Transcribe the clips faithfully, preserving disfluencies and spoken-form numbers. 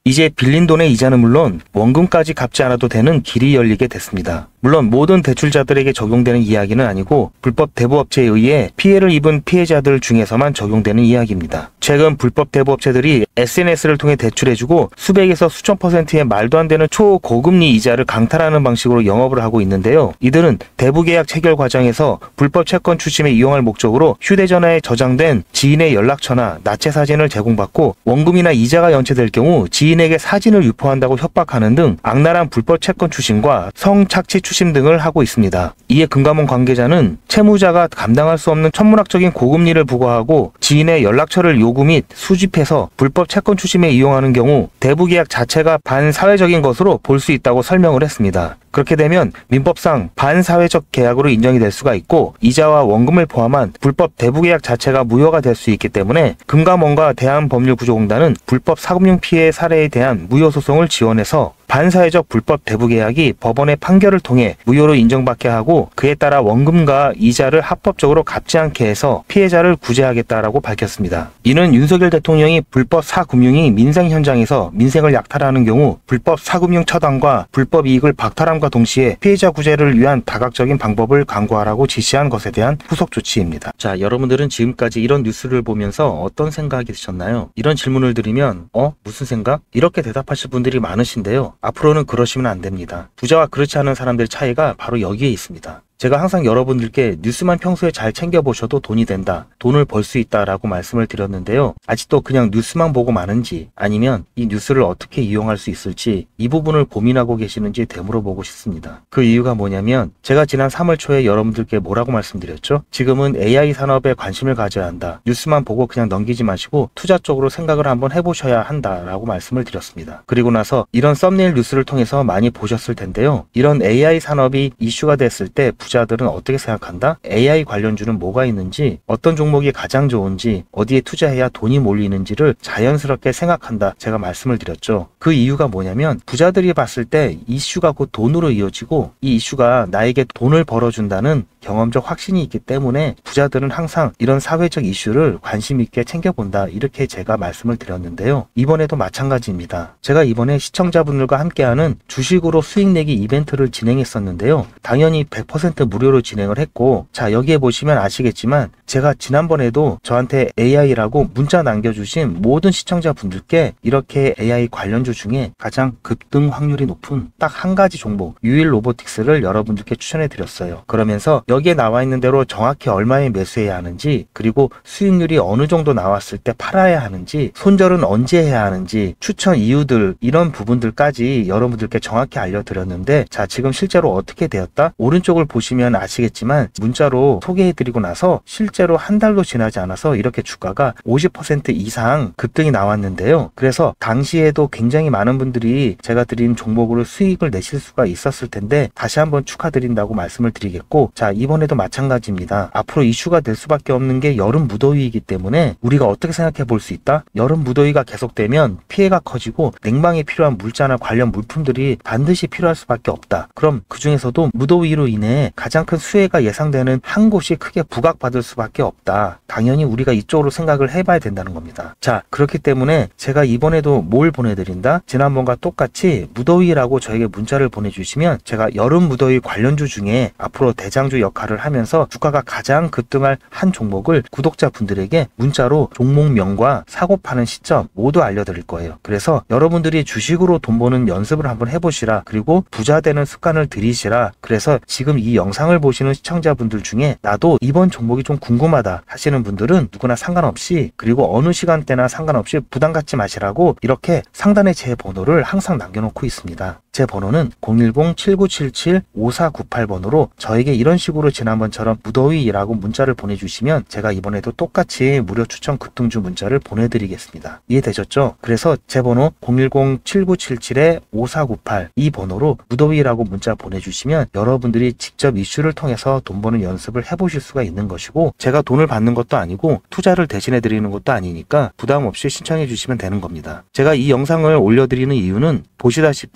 이제 빌린 돈의 이자는 물론 원금까지 갚지 않아도 되는 길이 열리게 됐습니다. 물론 모든 대출자들에게 적용되는 이야기는 아니고 불법 대부업체에 의해 피해를 입은 피해자들 중에서만 적용되는 이야기입니다. 최근 불법 대부업체들이 에스엔에스를 통해 대출해주고 수백에서 수천 퍼센트의 말도 안 되는 초고금리 이자를 강탈하는 방식으로 영업을 하고 있는데요. 이들은 대부계약 체결 과정에서 불법 채권 추심에 이용할 목적으로 휴대전화에 저장된 지인의 연락처나 나체 사진을 제공받고 원금이나 이자가 연체될 경우 지인에게 사진을 유포한다고 협박하는 등 악랄한 불법 채권 추심과 성착취 추심 등을 하고 있습니다. 이에 금감원 관계자는 채무자가 감당할 수 없는 천문학적인 고금리를 부과하고 지인의 연락처를 요구 및 수집해서 불법 채권 추심에 이용하는 경우 대부계약 자체가 반사회적인 것으로 볼 수 있다고 설명을 했습니다. 그렇게 되면 민법상 반사회적 계약으로 인정이 될 수가 있고 이자와 원금을 포함한 불법 대부계약 자체가 무효가 될 수 있기 때문에 금감원과 대한법률구조공단은 불법 사금융 피해 사례에 대한 무효소송을 지원해서 반사회적 불법 대부계약이 법원의 판결을 통해 무효로 인정받게 하고 그에 따라 원금과 이자를 합법적으로 갚지 않게 해서 피해자를 구제하겠다라고 밝혔습니다. 이는 윤석열 대통령이 불법 사금융이 민생 현장에서 민생을 약탈하는 경우 불법 사금융 처단과 불법 이익을 박탈함과 동시에 피해자 구제를 위한 다각적인 방법을 강구하라고 지시한 것에 대한 후속 조치입니다. 자, 여러분들은 지금까지 이런 뉴스를 보면서 어떤 생각이 드셨나요? 이런 질문을 드리면 어? 무슨 생각? 이렇게 대답하실 분들이 많으신데요. 앞으로는 그러시면 안 됩니다. 부자와 그렇지 않은 사람들의 차이가 바로 여기에 있습니다. 제가 항상 여러분들께 뉴스만 평소에 잘 챙겨보셔도 돈이 된다, 돈을 벌 수 있다라고 말씀을 드렸는데요. 아직도 그냥 뉴스만 보고 마는지 아니면 이 뉴스를 어떻게 이용할 수 있을지 이 부분을 고민하고 계시는지 되물어보고 싶습니다. 그 이유가 뭐냐면 제가 지난 삼월 초에 여러분들께 뭐라고 말씀드렸죠? 지금은 에이아이 산업에 관심을 가져야 한다. 뉴스만 보고 그냥 넘기지 마시고 투자 쪽으로 생각을 한번 해보셔야 한다라고 말씀을 드렸습니다. 그리고 나서 이런 썸네일 뉴스를 통해서 많이 보셨을 텐데요. 이런 에이아이 산업이 이슈가 됐을 때 부자들은 어떻게 생각한다? 에이아이 관련주는 뭐가 있는지, 어떤 종목이 가장 좋은지, 어디에 투자해야 돈이 몰리는지를 자연스럽게 생각한다. 제가 말씀을 드렸죠. 그 이유가 뭐냐면 부자들이 봤을 때 이슈가 곧 돈으로 이어지고 이 이슈가 나에게 돈을 벌어준다는 경험적 확신이 있기 때문에 부자들은 항상 이런 사회적 이슈를 관심 있게 챙겨본다. 이렇게 제가 말씀을 드렸는데요. 이번에도 마찬가지입니다. 제가 이번에 시청자분들과 함께하는 주식으로 수익 내기 이벤트를 진행했었는데요. 당연히 백 퍼센트 무료로 진행을 했고, 자, 여기에 보시면 아시겠지만 제가 지난번에도 저한테 에이아이라고 문자 남겨주신 모든 시청자분들께 이렇게 에이아이 관련주 중에 가장 급등 확률이 높은 딱 한 가지 종목 유일 로보틱스를 여러분들께 추천해 드렸어요. 그러면서 여기에 나와 있는 대로 정확히 얼마에 매수해야 하는지, 그리고 수익률이 어느 정도 나왔을 때 팔아야 하는지, 손절은 언제 해야 하는지, 추천 이유들, 이런 부분들까지 여러분들께 정확히 알려드렸는데, 자, 지금 실제로 어떻게 되었다? 오른쪽을 보시면 아시겠지만 문자로 소개해드리고 나서 실제로 한 달도 지나지 않아서 이렇게 주가가 오십 퍼센트 이상 급등이 나왔는데요. 그래서 당시에도 굉장히 많은 분들이 제가 드린 종목으로 수익을 내실 수가 있었을 텐데 다시 한번 축하드린다고 말씀을 드리겠고, 자, 이번에도 마찬가지입니다. 앞으로 이슈가 될 수밖에 없는 게 여름 무더위이기 때문에 우리가 어떻게 생각해 볼 수 있다? 여름 무더위가 계속되면 피해가 커지고 냉방에 필요한 물자나 관련 물품들이 반드시 필요할 수밖에 없다. 그럼 그 중에서도 무더위로 인해 가장 큰 수혜가 예상되는 한 곳이 크게 부각받을 수밖에 없다. 당연히 우리가 이쪽으로 생각을 해봐야 된다는 겁니다. 자, 그렇기 때문에 제가 이번에도 뭘 보내드린다? 지난번과 똑같이 무더위라고 저에게 문자를 보내주시면 제가 여름 무더위 관련주 중에 앞으로 대장주 역할을 하면서 주가가 가장 급등할 한 종목을 구독자분들에게 문자로 종목명과 사고 파는 시점 모두 알려드릴 거예요. 그래서 여러분들이 주식으로 돈 버는 연습을 한번 해보시라. 그리고 부자 되는 습관을 들이시라. 그래서 지금 이 영상을 보시는 시청자분들 중에 나도 이번 종목이 좀 궁금하다 하시는 분들은 누구나 상관없이, 그리고 어느 시간대나 상관없이 부담 갖지 마시라고 이렇게 상단에 제 번호를 항상 남겨놓고 있습니다. 제 번호는 공일공 칠구칠칠 오사구팔 번으로 저에게 이런 식으로 지난번처럼 무더위라고 문자를 보내주시면 제가 이번에도 똑같이 무료 추천 급등주 문자를 보내드리겠습니다. 이해되셨죠? 그래서 제 번호 공일공 칠구칠칠 오사구팔 이 번호로 무더위라고 문자 보내주시면 여러분들이 직접 이슈를 통해서 돈 버는 연습을 해보실 수가 있는 것이고, 제가 돈을 받는 것도 아니고 투자를 대신해 드리는 것도 아니니까 부담 없이 신청해 주시면 되는 겁니다. 제가 이 영상을 올려드리는 이유는 보시다시피 이 채널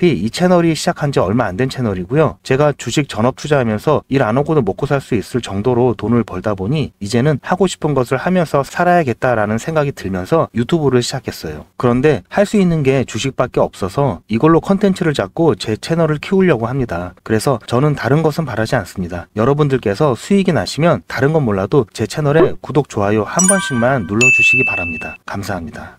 채널이 시작한 지 얼마 안 된 채널이고요. 제가 주식 전업 투자하면서 일 안 하고도 먹고 살 수 있을 정도로 돈을 벌다 보니 이제는 하고 싶은 것을 하면서 살아야겠다라는 생각이 들면서 유튜브를 시작했어요. 그런데 할 수 있는 게 주식밖에 없어서 이걸로 컨텐츠를 잡고 제 채널을 키우려고 합니다. 그래서 저는 다른 것은 바라지 않습니다. 여러분들께서 수익이 나시면 다른 건 몰라도 제 채널에 구독, 좋아요 한 번씩만 눌러주시기 바랍니다. 감사합니다.